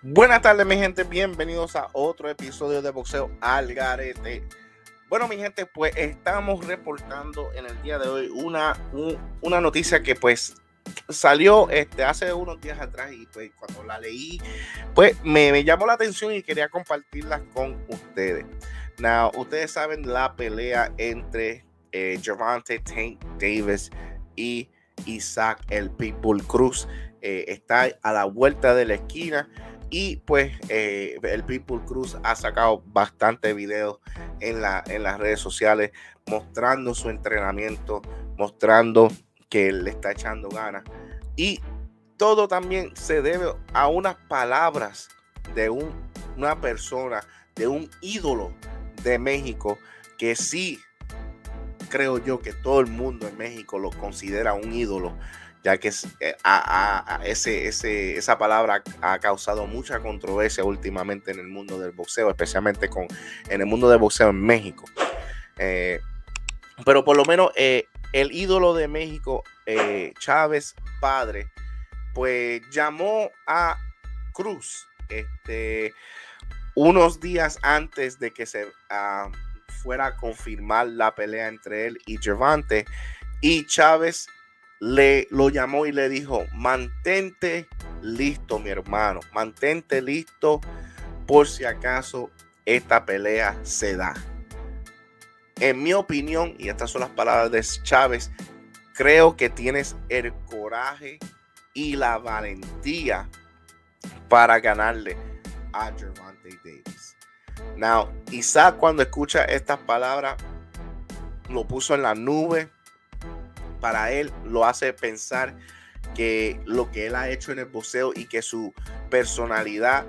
Buenas tardes, mi gente, bienvenidos a otro episodio de Boxeo al Garete. Bueno, mi gente, pues estamos reportando en el día de hoy una noticia que pues salió hace unos días atrás y pues cuando la leí pues me llamó la atención y quería compartirla con ustedes. Now, ustedes saben la pelea entre Gervonta Tank Davis y Isaac el Pitbull Cruz. Está a la vuelta de la esquina. Y pues el Pitbull Cruz ha sacado bastantes videos en las redes sociales mostrando su entrenamiento, mostrando que le está echando ganas. Y todo también se debe a unas palabras de una persona, de un ídolo de México, que sí creo yo que todo el mundo en México lo considera un ídolo, ya que esa palabra ha causado mucha controversia últimamente en el mundo del boxeo, especialmente en el mundo del boxeo en México. Pero por lo menos el ídolo de México, Chávez padre, pues llamó a Cruz unos días antes de que se fuera a confirmar la pelea entre él y Gervonta, y Chávez lo llamó y le dijo: mantente listo, mi hermano, mantente listo por si acaso esta pelea se da. En mi opinión, y estas son las palabras de Chávez, creo que tienes el coraje y la valentía para ganarle a Gervonta Davis. Now, Isaac, cuando escucha estas palabras, lo puso en la nube. Para él lo hace pensar que lo que él ha hecho en el boxeo y que su personalidad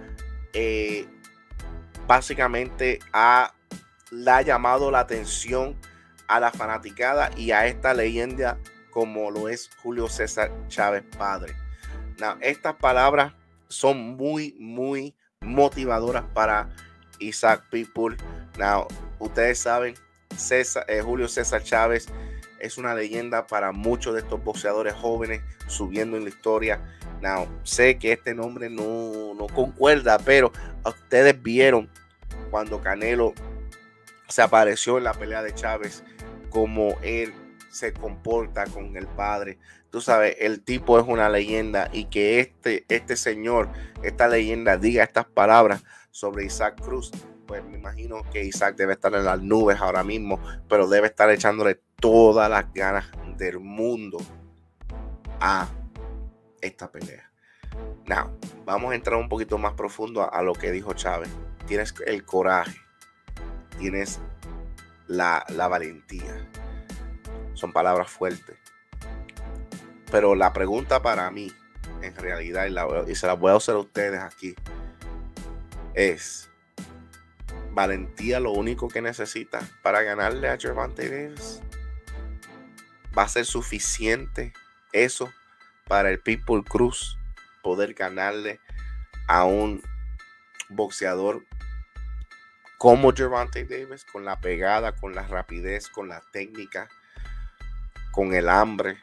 básicamente le ha llamado la atención a la fanaticada y a esta leyenda como lo es Julio César Chávez padre. Now, estas palabras son muy, muy motivadoras para Isaac Pitbull. Now, ustedes saben, Julio César Chávez es una leyenda para muchos de estos boxeadores jóvenes subiendo en la historia. Now, sé que este nombre no concuerda, pero ustedes vieron cuando Canelo se apareció en la pelea de Chávez, cómo él se comporta con el padre. Tú sabes, el tipo es una leyenda, y que este señor, esta leyenda, diga estas palabras sobre Isaac Cruz, pues me imagino que Isaac debe estar en las nubes ahora mismo, pero debe estar echándole todas las ganas del mundo a esta pelea. Now, vamos a entrar un poquito más profundo a lo que dijo Chávez. Tienes el coraje, tienes la valentía. Son palabras fuertes. Pero la pregunta para mí, en realidad, y se la voy a hacer a ustedes aquí, es: ¿valentía lo único que necesita para ganarle a Gervonta Davis? ¿Va a ser suficiente eso para el Pitbull Cruz poder ganarle a un boxeador como Gervonta Davis, con la pegada, con la rapidez, con la técnica, con el hambre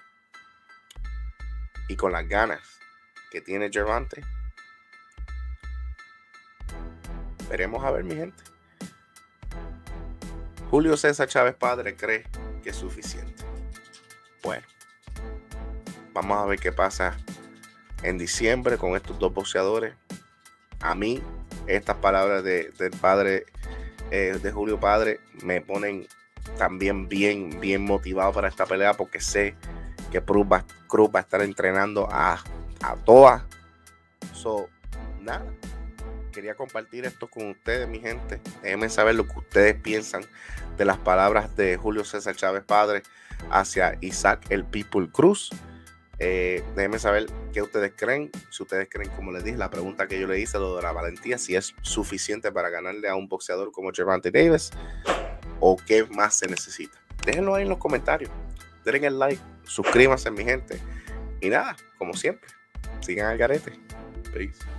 y con las ganas que tiene Gervonta? Veremos a ver, mi gente. Julio César Chávez padre cree que es suficiente. Bueno, vamos a ver qué pasa en diciembre con estos dos boxeadores. A mí, estas palabras del padre, de Julio padre, me ponen también bien motivado para esta pelea, porque sé que Cruz va a estar entrenando a todas. Nada, quería compartir esto con ustedes, mi gente. Déjenme saber lo que ustedes piensan de las palabras de Julio César Chávez padre hacia Isaac el Pitbull Cruz. Déjenme saber qué ustedes creen. Si ustedes creen, como les dije, la pregunta que yo le hice, lo de la valentía, si es suficiente para ganarle a un boxeador como Gervonta Davis, o qué más se necesita. Déjenlo ahí en los comentarios. Denle el like, suscríbanse, mi gente. Y nada, como siempre, sigan al garete. Peace.